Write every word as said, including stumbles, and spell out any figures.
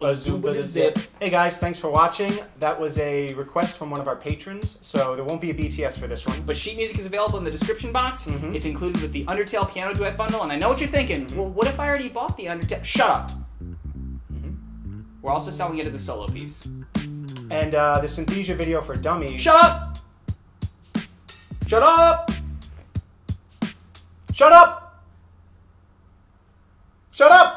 Zip. Hey guys, thanks for watching. That was a request from one of our patrons, so there won't be a B T S for this one. But sheet music is available in the description box. Mm-hmm. It's included with the Undertale Piano Duet bundle, and I know what you're thinking. Well, what if I already bought the Undertale? Shut up. Mm-hmm. We're also selling it as a solo piece. And uh, the Synthesia video for Dummies. Shut up! Shut up! Shut up! Shut up!